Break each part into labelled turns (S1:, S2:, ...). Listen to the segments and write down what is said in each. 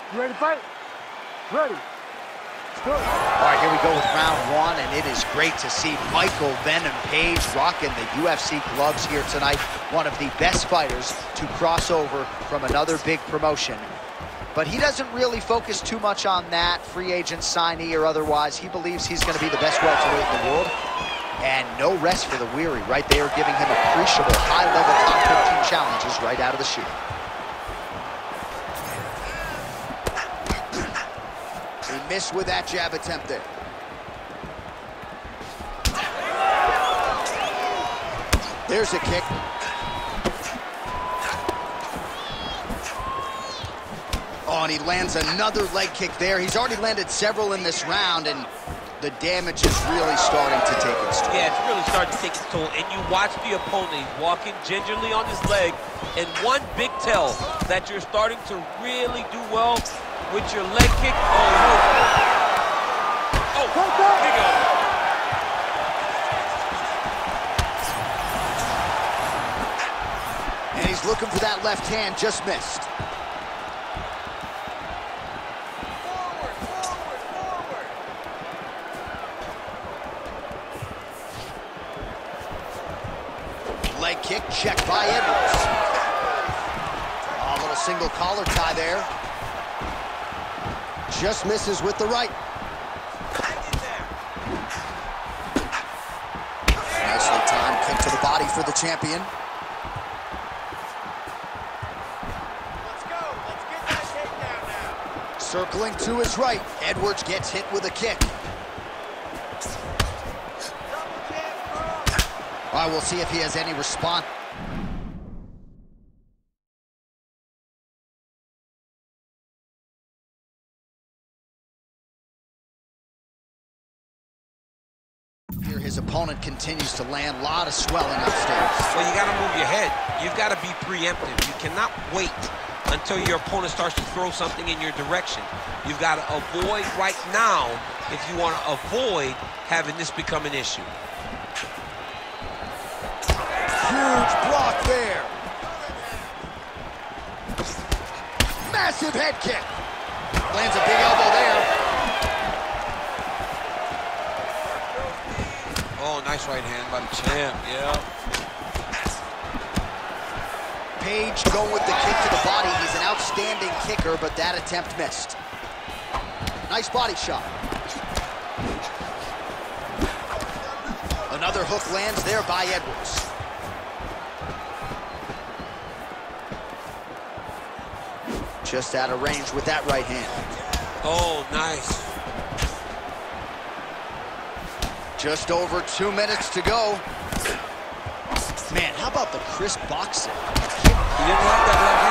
S1: You ready to fight? Ready.
S2: All right, here we go with round one, and it is great to see Michael Venom Page rocking the UFC gloves here tonight. One of the best fighters to cross over from another big promotion. But he doesn't really focus too much on that, free agent signee or otherwise. He believes he's going to be the best welterweight in the world. And no rest for the weary, right there, giving him appreciable high-level top 15 challenges right out of the chute. He missed with that jab attempt there. There's a kick. Oh, and he lands another leg kick there. He's already landed several in this round, and the damage is really starting to take its toll.
S3: Yeah, it's really starting to take its toll. And you watch the opponent, he's walking gingerly on his leg. And one big tell that you're starting to really do well with your leg kick. Oh, big elbow.
S2: And he's looking for that left hand, just missed. Leg kick, checked by Edwards. A little single collar tie there. Just misses with the right. Nicely timed kick to the body for the champion.
S4: Let's go. Let's get that takedown now.
S2: Circling to his right. Edwards gets hit with a kick. All right, we'll see if he has any response. Here, his opponent continues to land. A lot of swelling upstairs.
S3: Well, you got to move your head. You've got to be preemptive. You cannot wait until your opponent starts to throw something in your direction. You've got to avoid right now if you want to avoid having this become an issue.
S2: Huge block there. Massive head kick. Lands a big elbow there.
S3: Oh, nice right hand by the champ, yeah.
S2: Page going with the kick to the body. He's an outstanding kicker, but that attempt missed. Nice body shot. Another hook lands there by Edwards. Just out of range with that right hand.
S3: Oh, nice.
S2: Just over 2 minutes to go. Man, how about the crisp boxing?
S3: He didn't like that left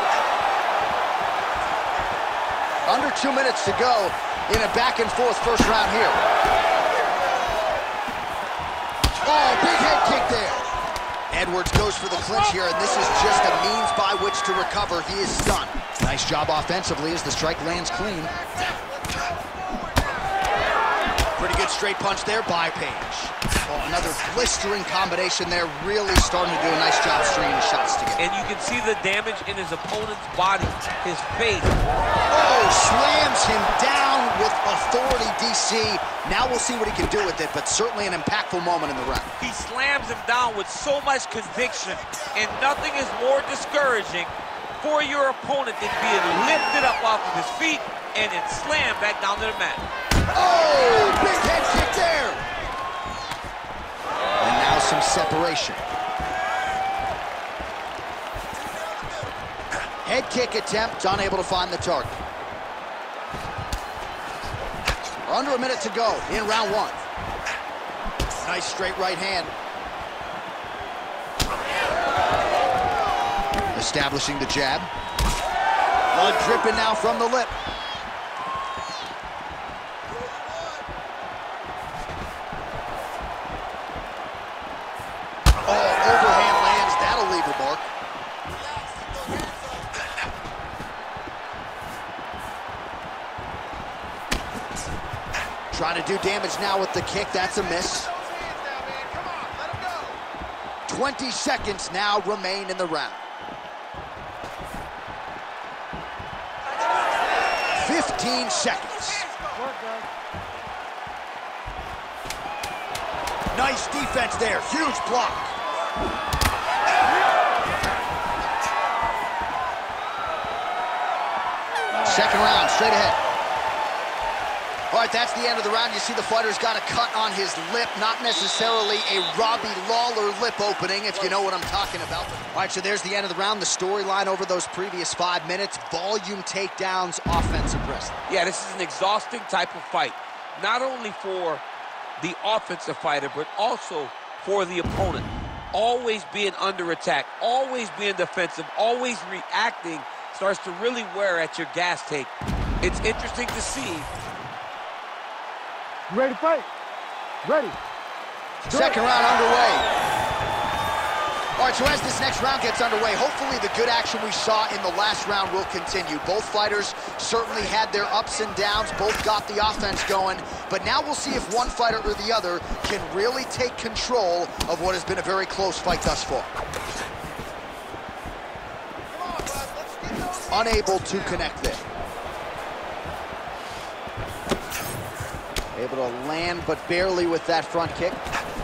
S3: hand.
S2: Under 2 minutes to go in a back-and-forth first round here. Oh, big head kick there. Edwards goes for the clinch here, and this is just a means by which to recover. He is stunned. Nice job offensively as the strike lands clean. Pretty good straight punch there by Page. Oh, another blistering combination there, really starting to do a nice job stringing the shots together.
S3: And you can see the damage in his opponent's body, his face.
S2: Oh, slams him down with authority, DC. Now we'll see what he can do with it, but certainly an impactful moment in the round.
S3: He slams him down with so much conviction, and nothing is more discouraging for your opponent than being lifted up off of his feet and then slammed back down to the mat.
S2: Oh, big head kick there. And now some separation. Head kick attempt, unable to find the target. Under a minute to go in round one. Nice straight right hand. Establishing the jab. Blood dripping now from the lip. Oh, overhand lands. That'll leave a mark. Trying to do damage now with the kick. That's a miss. 20 seconds now remain in the round. 15 seconds.
S1: Work, guys.
S2: Nice defense there. Huge block. Second round, straight ahead. All right, that's the end of the round. You see the fighter's got a cut on his lip, not necessarily a Robbie Lawler lip opening, if you know what I'm talking about. All right, so there's the end of the round. The storyline over those previous 5 minutes, volume takedowns, offensive wrestling.
S3: Yeah, this is an exhausting type of fight, not only for the offensive fighter, but also for the opponent. Always being under attack, always being defensive, always reacting starts to really wear at your gas tank. It's interesting to see.
S1: You ready to fight? Ready.
S2: Second round underway. All right, so as this next round gets underway, hopefully the good action we saw in the last round will continue. Both fighters certainly had their ups and downs, both got the offense going, but now we'll see if one fighter or the other can really take control of what has been a very close fight thus far. Unable to connect there. Able to land, but barely with that front kick.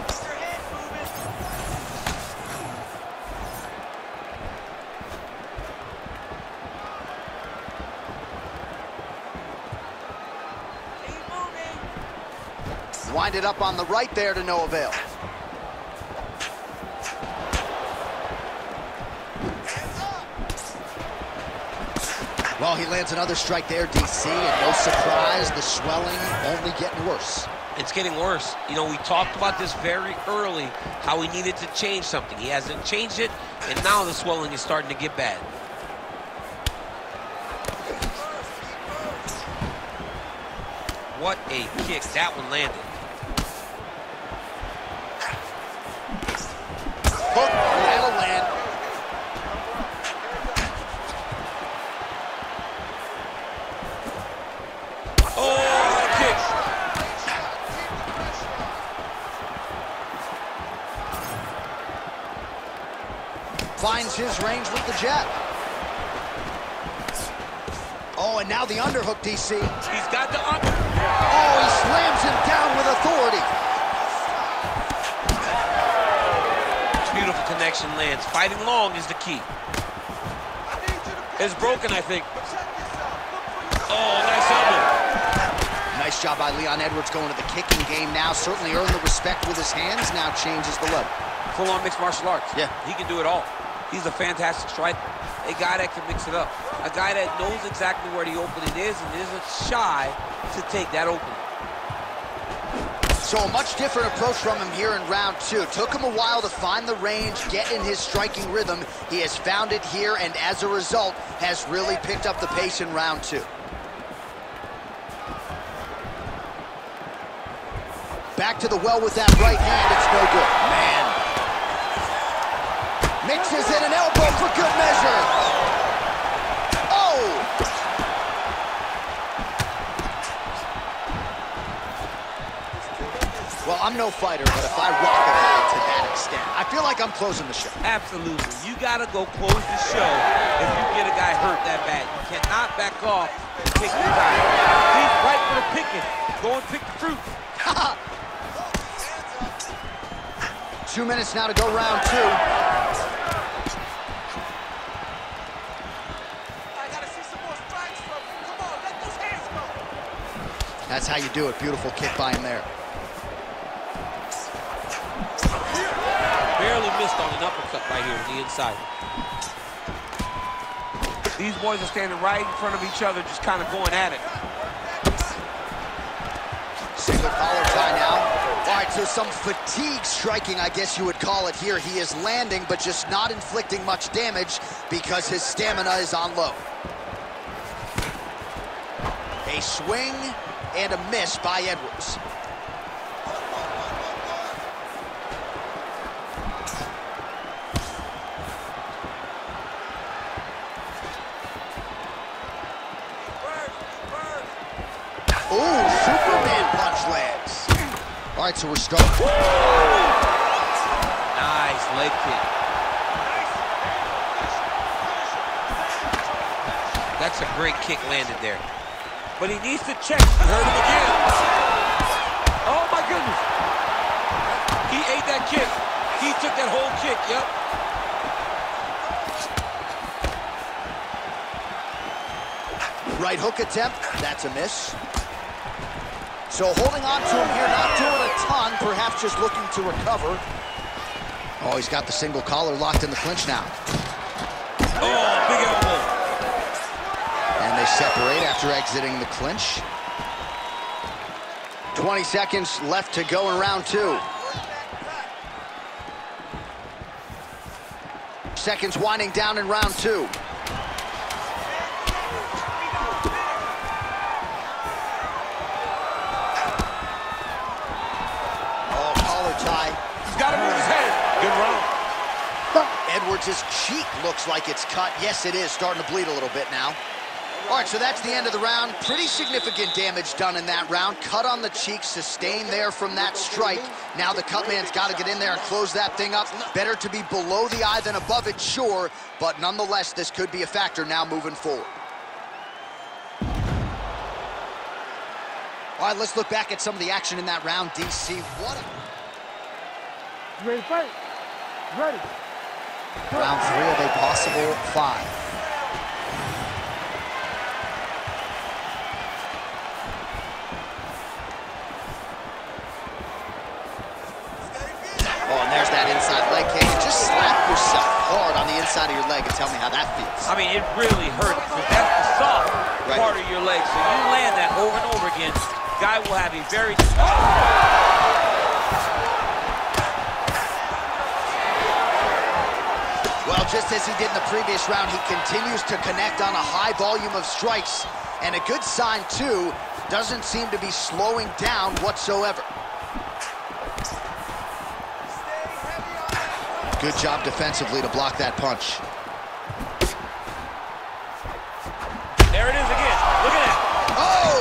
S2: Winded up on the right there to no avail. Well, he lands another strike there, DC, and no surprise, the swelling only getting worse.
S3: It's getting worse. You know, we talked about this very early, how he needed to change something. He hasn't changed it, and now the swelling is starting to get bad. What a kick. That one landed.
S2: Hook, that'll land.
S3: Oh, kick.
S2: Finds his range with the jab. Oh, and now the underhook, DC.
S3: He's got the under.
S2: Oh, he slams him down with authority.
S3: Beautiful connection lands. Fighting long is the key. It's broken, I think. Oh, nice elbow.
S2: Nice job by Leon Edwards going to the kicking game now. Certainly earned the respect with his hands. Now changes the level.
S3: Full-on mixed martial arts.
S2: Yeah.
S3: He can do it all. He's a fantastic striker. A guy that can mix it up. A guy that knows exactly where the opening is and isn't shy to take that opening.
S2: So a much different approach from him here in round 2. Took him a while to find the range, get in his striking rhythm. He has found it here, and as a result, has really picked up the pace in round 2. Back to the well with that right hand. It's no good. Man. Mixes in an elbow for good measure. Oh! Well, I'm no fighter, but if I rock a guy to that extent, I feel like I'm closing the show.
S3: Absolutely. You got to go close the show if you get a guy hurt that bad. You cannot back off and pick the guy. He's right for the picking. Go and pick the fruit.
S2: 2 minutes now to go round 2. That's how you do it. Beautiful kick by him there.
S3: Barely missed on an uppercut right here on the inside. These boys are standing right in front of each other, just kind of going at it.
S2: Single collar tie now. All right, so some fatigue striking, I guess you would call it here. He is landing, but just not inflicting much damage because his stamina is on low. A swing and a miss by Edwards. Ooh, Superman punch lands. All right, so we're starting.
S3: Nice leg kick. That's a great kick landed there. but he needs to check. You heard him again. Oh, my goodness. He ate that kick. He took that whole kick, yep.
S2: Right hook attempt, that's a miss. So holding on to him here, not doing a ton, perhaps just looking to recover. Oh, he's got the single collar locked in the clinch now.
S3: Oh, big elbow.
S2: And they separate after exiting the clinch. 20 seconds left to go in round 2. Seconds winding down in round 2. Oh, collar tie.
S3: He's got to move his head. Good round.
S2: Edwards' cheek looks like it's cut. Yes, it is. Starting to bleed a little bit now. All right, so that's the end of the round. Pretty significant damage done in that round. Cut on the cheek, sustained there from that strike. Now the cut man's got to get in there and close that thing up. Better to be below the eye than above it, sure. But nonetheless, this could be a factor now moving forward. All right, let's look back at some of the action in that round, DC. What
S1: You ready to fight? Ready.
S2: round 3 of a possible 5. Oh, and there's that inside leg kick. Just slap yourself hard on the inside of your leg and tell me how that feels.
S3: I mean, it really hurts because that's the soft part of your leg. So you land that over and over again, guy will have a very...
S2: Well, just as he did in the previous round, he continues to connect on a high volume of strikes. And a good sign, too, doesn't seem to be slowing down whatsoever. Good job defensively to block that punch.
S3: There it is again. Look at that.
S2: Oh!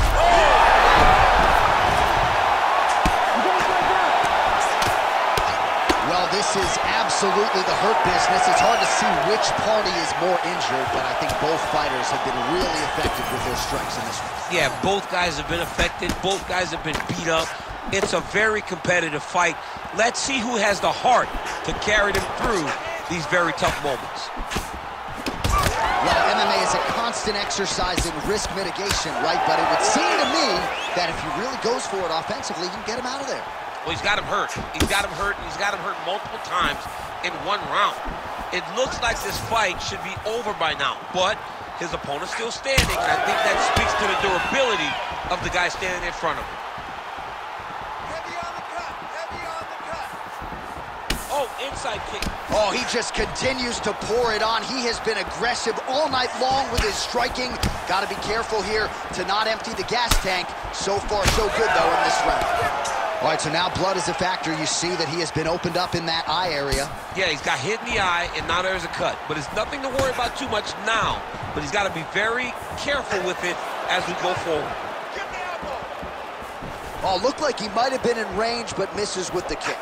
S2: Well, this is absolutely the hurt business. It's hard to see which party is more injured, but I think both fighters have been really effective with their strikes in this one.
S3: Yeah, both guys have been affected. Both guys have been beat up. It's a very competitive fight. Let's see who has the heart to carry them through these very tough moments.
S2: Well, MMA is a constant exercise in risk mitigation, right? But it would seem to me that if he really goes for it offensively, you can get him out of there.
S3: Well, he's got him hurt. He's got him hurt. He's got him hurt multiple times in one round. It looks like this fight should be over by now, but his opponent's still standing, and I think that speaks to the durability of the guy standing in front of him.
S4: Heavy on the cut. Heavy on the cut.
S3: Oh, inside kick.
S2: Oh, he just continues to pour it on. He has been aggressive all night long with his striking. Got to be careful here to not empty the gas tank. So far, so good, though, in this round. All right, so now blood is a factor. You see that he has been opened up in that eye area.
S3: Yeah, he's got hit in the eye, and now there's a cut. But it's nothing to worry about too much now. But he's got to be very careful with it as we go forward.
S4: Get the elbow.
S2: Oh, looked like he might have been in range, but misses with the kick.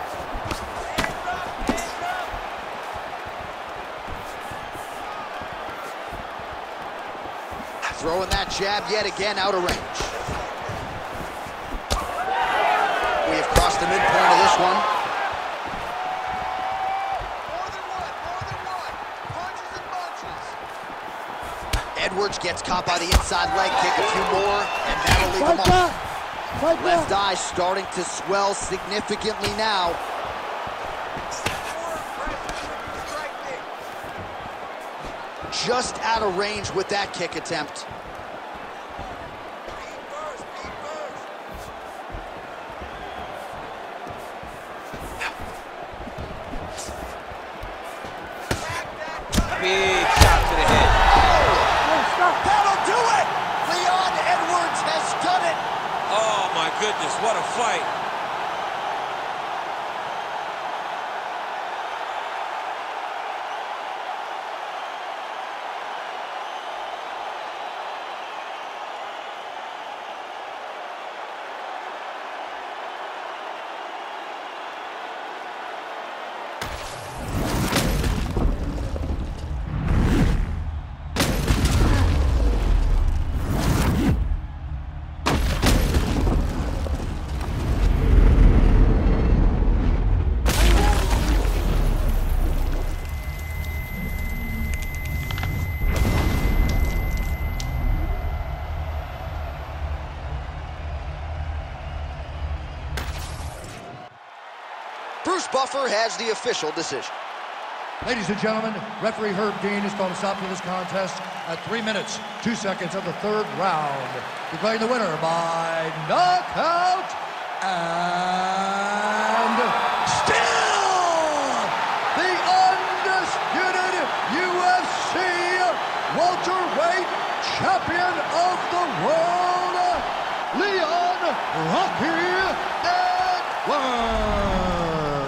S2: Throwing that jab yet again out of range. We have crossed the midpoint of this one.
S4: More than one. Punches and bunches.
S2: Edwards gets caught by the inside leg kick, a few more, and that'll leave him off. Left eye starting to swell significantly now. Just out of range with that kick attempt.
S3: Big shot to the head.
S2: That'll do it! Leon Edwards has done it!
S3: Oh, my goodness, what a fight.
S2: Bruce Buffer has the official decision.
S5: Ladies and gentlemen, referee Herb Dean has called a stop to this contest at 3 minutes, 2 seconds of the third round, declaring the winner by knockout and still the undisputed UFC welterweight champion of the world, Leon Rocky Edwards.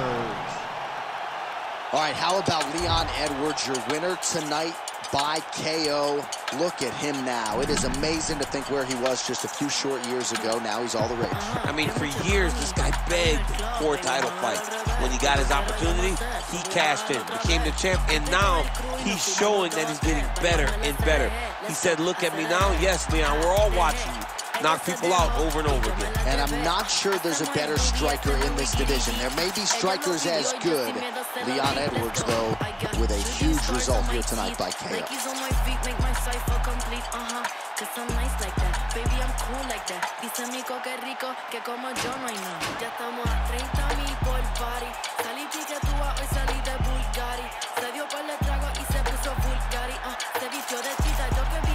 S2: All right, how about Leon Edwards, your winner tonight by KO? Look at him now. It is amazing to think where he was just a few short years ago. Now he's all the rage.
S3: I mean, for years, this guy begged for a title fight. When he got his opportunity, he cashed in, became the champ, and now he's showing that he's getting better and better. He said, look at me now. Yes, Leon, we're all watching you. Knock people out over and over again.
S2: And I'm not sure there's a better striker in this division. There may be strikers as good. Leon Edwards, though, with a huge result here tonight by KO.
S6: Se dio par de tragos y se puso Bulgari. Se vistió de chita, yo que